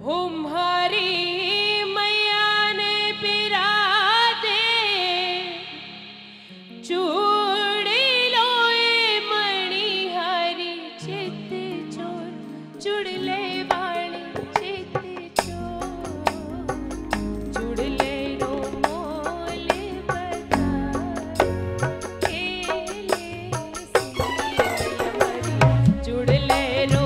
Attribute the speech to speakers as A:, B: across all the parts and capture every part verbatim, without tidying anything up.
A: तुम्हारी मैया ने पिरा दे चूड़ी लोए मणि हरी चित चोर चुड़ले वाणी चित चोर चुड़ले रो मोल बता केले चुड़ले रो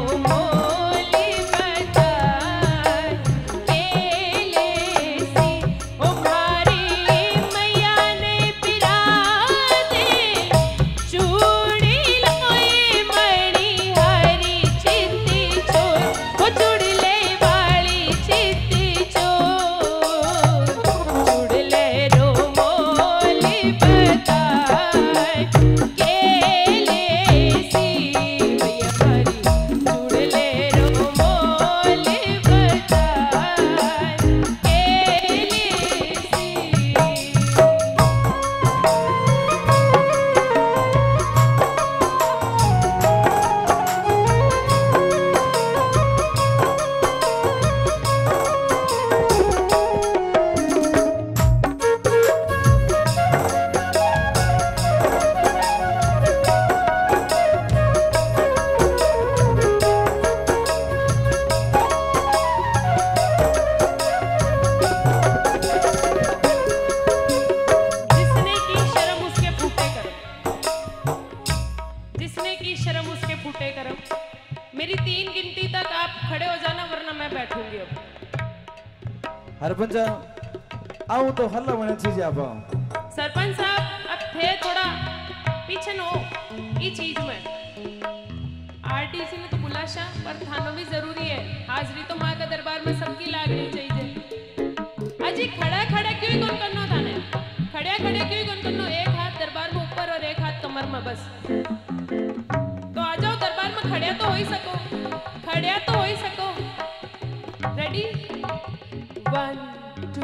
A: मेरी तीन गिनती तक आप खड़े हो जाना वरना मैं बैठूंगी अब।
B: सरपंच आऊं तो हल्ला बने चीज आप
A: सरपंच साहब अब थे थोड़ा पीछे नो ये चीज में आरटीसी ने तो बुलाशा पर थानो भी जरूरी है हाजिरी तो माँ का दरबार में सबकी लागनी चाहिए। अजी खड़ा खड़ा क्यों कौन करना थाने खड़े खड़े क्यों कौन करना एक हाथ दरबार में ऊपर और एक हाथ कमर में बस तो आ जाओ दरबार में खड़िया तो हो ही सको खड़िया तो हो ही सको। रेडी वन टू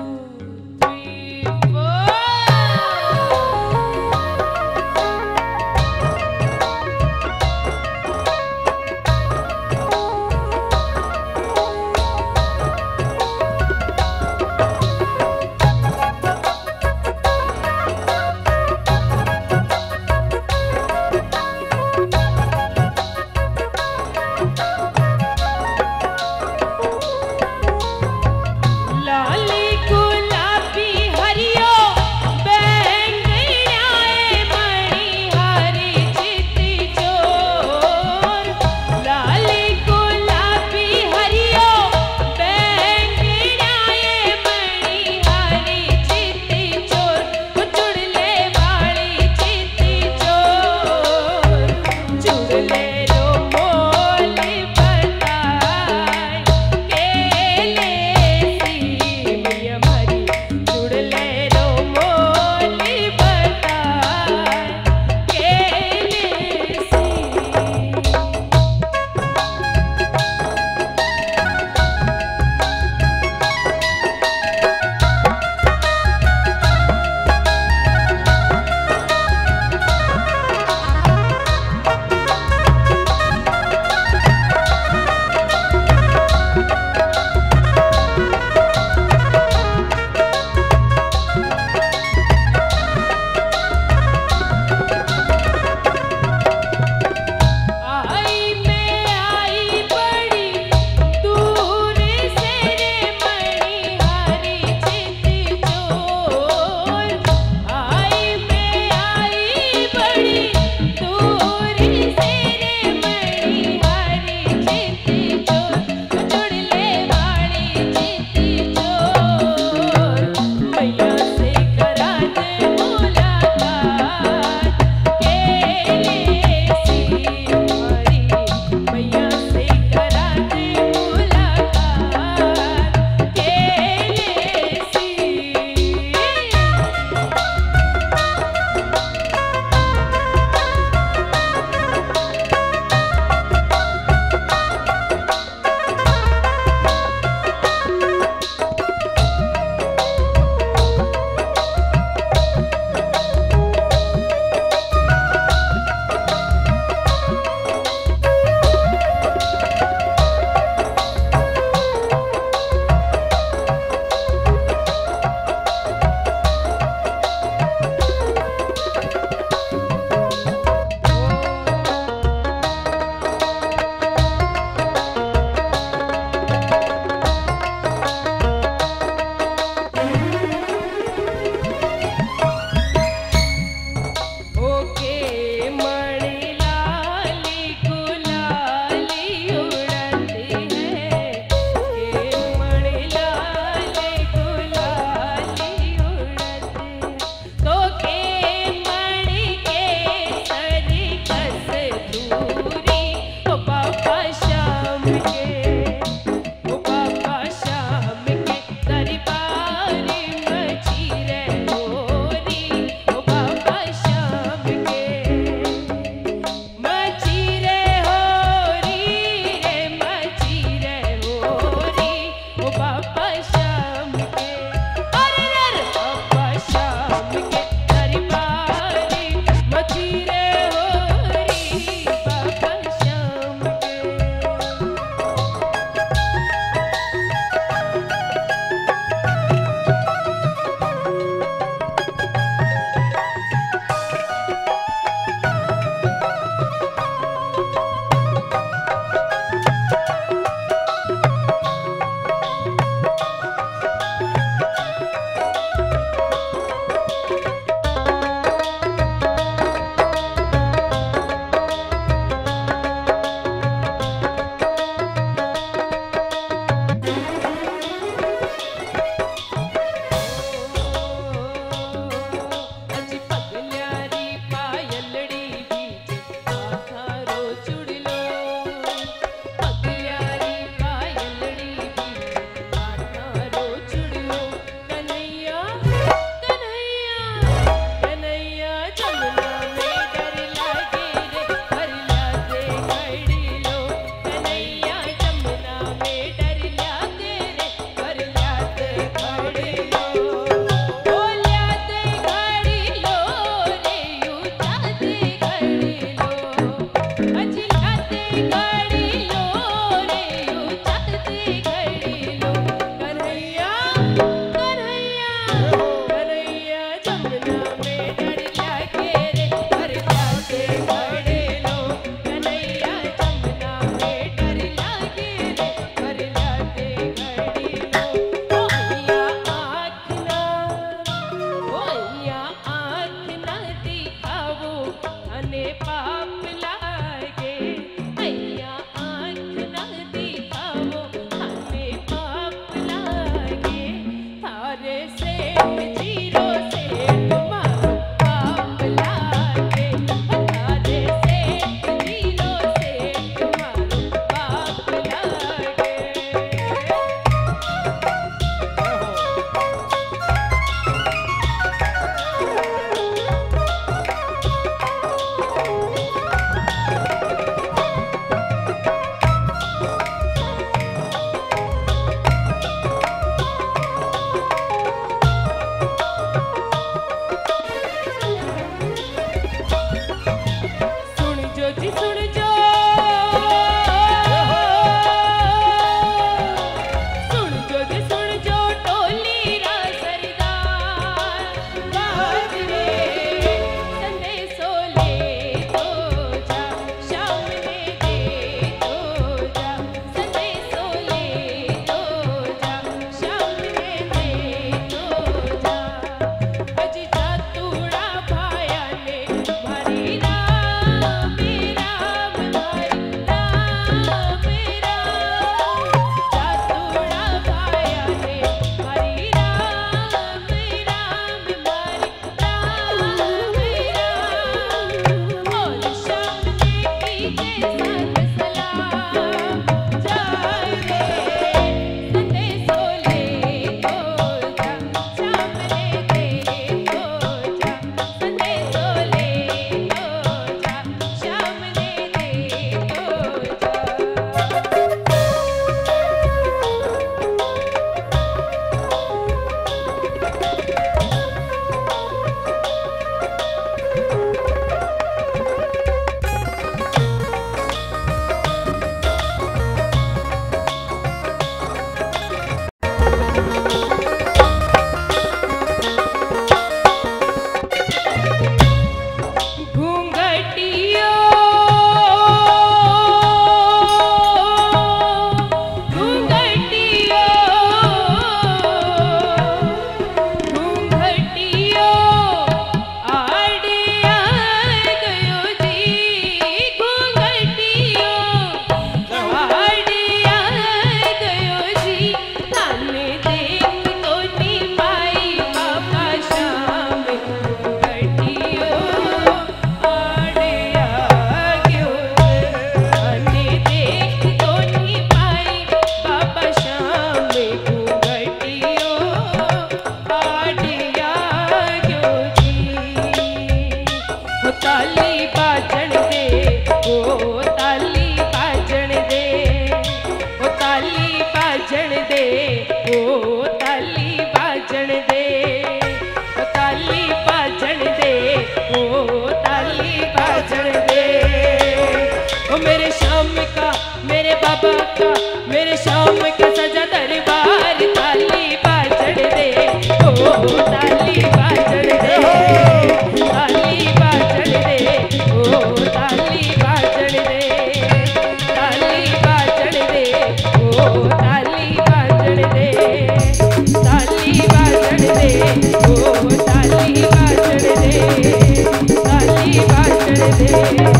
A: सोम का सजा दरबार ताली बाजड़ दे ओ ताली बाजड़ दे ताली बाजड़ दे ओ ताली बाजड़ दे ताली बाजड़ दे ओ ताली बाजड़ दे ताली बाजड़ दे ओ ताली बाजड़ दे ताली बाजड़ दे।